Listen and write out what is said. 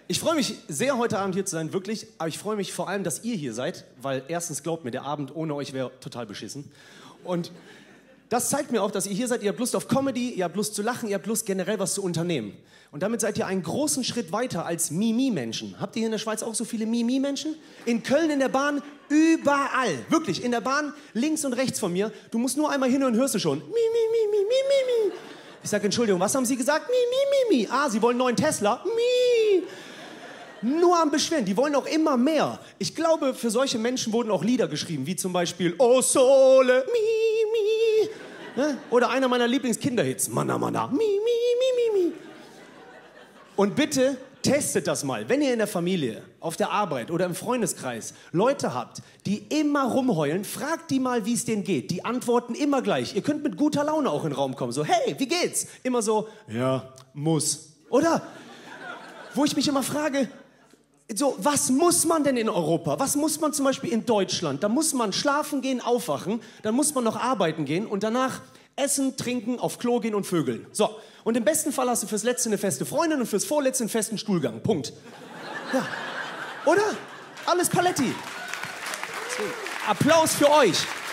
Ich freue mich sehr, heute Abend hier zu sein, wirklich. Aber ich freue mich vor allem, dass ihr hier seid, weil erstens, glaubt mir, der Abend ohne euch wäre total beschissen. Und das zeigt mir auch, dass ihr hier seid, ihr habt Lust auf Comedy, ihr habt Lust zu lachen, ihr habt Lust generell was zu unternehmen. Und damit seid ihr einen großen Schritt weiter als Mimi-Menschen. Habt ihr hier in der Schweiz auch so viele Mimi-Menschen? In Köln in der Bahn, überall. Wirklich, in der Bahn, links und rechts von mir. Du musst nur einmal hin und hörst du schon. Mi, mi, mi, mi, mi, mi, mi. Ich sage, Entschuldigung, was haben Sie gesagt? Mi, mi, mi, mi. Ah, Sie wollen einen neuen Tesla? Mi. Nur am Beschweren, die wollen auch immer mehr. Ich glaube, für solche Menschen wurden auch Lieder geschrieben, wie zum Beispiel O Sole, mi, mi. Ne? Oder einer meiner Lieblingskinderhits, Mana, Mana, mi, mi, mi, mi, mi. Und bitte testet das mal, wenn ihr in der Familie, auf der Arbeit oder im Freundeskreis Leute habt, die immer rumheulen, fragt die mal, wie es denen geht. Die antworten immer gleich. Ihr könnt mit guter Laune auch in den Raum kommen, so, hey, wie geht's? Immer so, ja, muss. Oder? Wo ich mich immer frage, so, was muss man denn in Europa? Was muss man zum Beispiel in Deutschland? Da muss man schlafen gehen, aufwachen, dann muss man noch arbeiten gehen und danach essen, trinken, auf Klo gehen und vögeln. So, und im besten Fall hast du fürs Letzte eine feste Freundin und fürs Vorletzte einen festen Stuhlgang. Punkt. Ja. Oder? Alles Paletti. Applaus für euch.